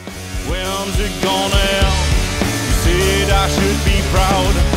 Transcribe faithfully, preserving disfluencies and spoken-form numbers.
When's it gonna end? You said I should be proud.